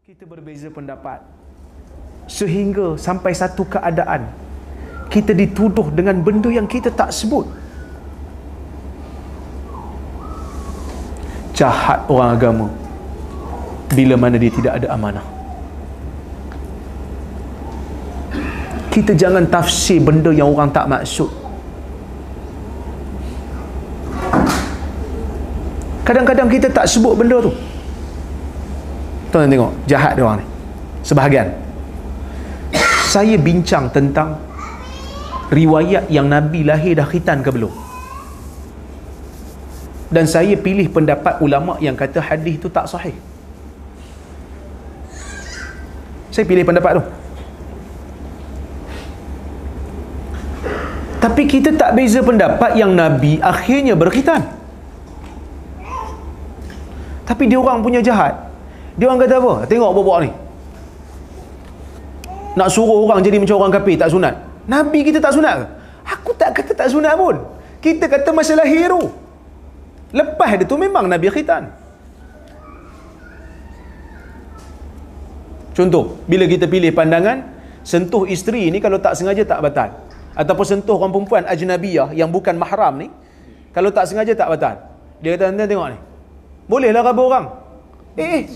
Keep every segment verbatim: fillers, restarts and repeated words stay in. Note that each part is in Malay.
kita berbeza pendapat sehingga sampai satu keadaan kita dituduh dengan benda yang kita tak sebut. Jahat orang agama bila mana dia tidak ada amanah. Kita jangan tafsir benda yang orang tak maksud. Kadang-kadang kita tak sebut benda tu. Tuan tengok jahat dia orang ni. Sebahagian saya bincang tentang riwayat yang Nabi lahir dah khitan ke belum, dan saya pilih pendapat ulama yang kata hadis tu tak sahih. Saya pilih pendapat tu. Tapi kita tak beza pendapat yang Nabi akhirnya berkhitan. Tapi dia orang punya jahat. Dia orang kata apa? Tengok bawa ni. Nak suruh orang jadi macam orang kafir, tak sunat. Nabi kita tak sunat ke? Aku tak kata tak sunat pun. Kita kata masa lahir tu. Lepas dia tu memang Nabi khitan. Contoh, bila kita pilih pandangan, sentuh isteri ni kalau tak sengaja tak batal. Ataupun sentuh orang perempuan ajnabiyah yang bukan mahram ni, kalau tak sengaja tak batal. Dia kata, anda tengok ni. Bolehlah raba orang. Eh, eh.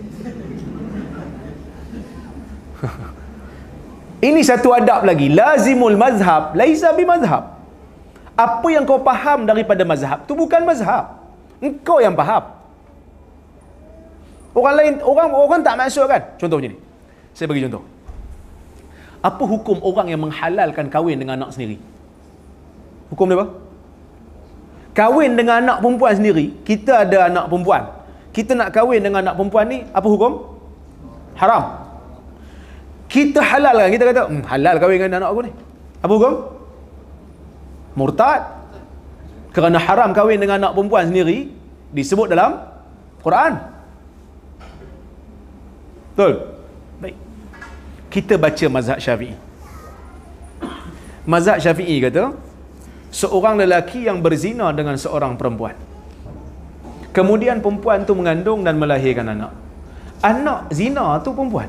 Ini satu adab lagi. Lazimul mazhab laisa bimazhab. Apa yang kau faham daripada mazhab tu bukan mazhab. Engkau yang faham. Orang lain, orang orang tak masuk kan? Contoh macam ni. Saya bagi contoh. Apa hukum orang yang menghalalkan kahwin dengan anak sendiri? Hukum dia apa? Kahwin dengan anak perempuan sendiri. Kita ada anak perempuan. Kita nak kahwin dengan anak perempuan ni, apa hukum? Haram. Kita halal kan? Kita kata, hm, halal kahwin dengan anak aku ni. Apa hukum? Murtad. Kerana haram kahwin dengan anak perempuan sendiri disebut dalam Quran. Betul? Baik. Kita baca mazhab Syafi'i. Mazhab Syafi'i kata, seorang lelaki yang berzina dengan seorang perempuan. Kemudian perempuan tu mengandung dan melahirkan anak. Anak zina tu perempuan.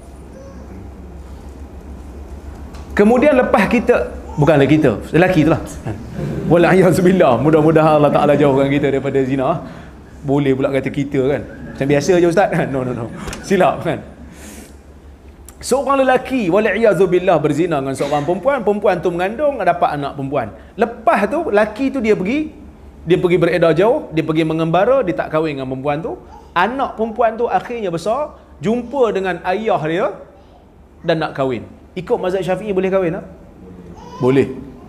Kemudian lepas kita, bukanlah kita, lelaki tu lah. Wala'iyahzubillah, mudah-mudahan Allah Ta'ala jauhkan kita daripada zina. Boleh pula kata kita kan. Macam biasa je Ustaz. No, no, no. Silap kan. Seorang lelaki, wala'iyahzubillah, berzina dengan seorang perempuan. Perempuan tu mengandung, dapat anak perempuan. Lepas tu, lelaki tu dia pergi, dia pergi beredar jauh, dia pergi mengembara, dia tak kahwin dengan perempuan tu. Anak perempuan tu akhirnya besar, jumpa dengan ayah dia dan nak kahwin. Ikut mazhab Syafi'i boleh kahwin tak? Boleh.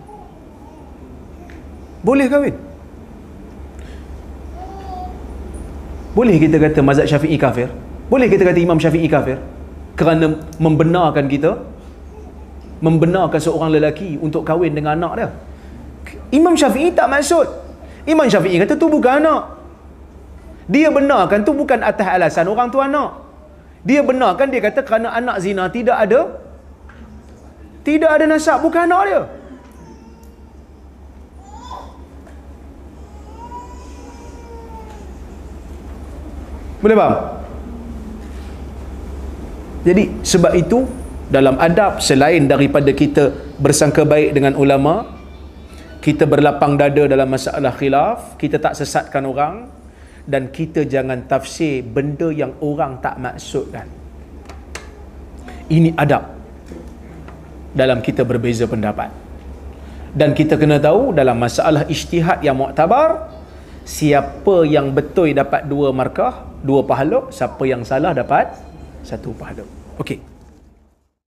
Boleh kahwin. Boleh kita kata mazhab Syafi'i kafir? Boleh kita kata Imam Syafi'i kafir? Kerana membenarkan kita, membenarkan seorang lelaki untuk kahwin dengan anak dia. Imam Syafi'i tak maksud. Imam Syafi'i kata tu bukan anak. Dia benarkan tu bukan atas alasan orang tu anak. Dia benarkan, dia kata kerana anak zina tidak ada tidak ada nasab, bukan anak dia. Boleh faham? Jadi sebab itu dalam adab, selain daripada kita bersangka baik dengan ulama, kita berlapang dada dalam masalah khilaf, kita tak sesatkan orang, dan kita jangan tafsir benda yang orang tak maksudkan. Ini adab dalam kita berbeza pendapat. Dan kita kena tahu dalam masalah ijtihad yang muktabar, siapa yang betul dapat dua markah, dua pahala, siapa yang salah dapat satu pahala. Okey.